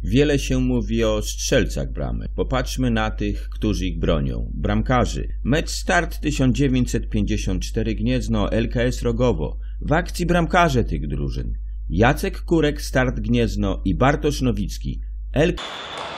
Wiele się mówi o strzelcach bramy. Popatrzmy na tych, którzy ich bronią. Bramkarzy. Mecz Start 1954 Gniezno, LKS Rogowo. W akcji bramkarze tych drużyn. Jacek Kurek, Start Gniezno i Bartosz Nowicki,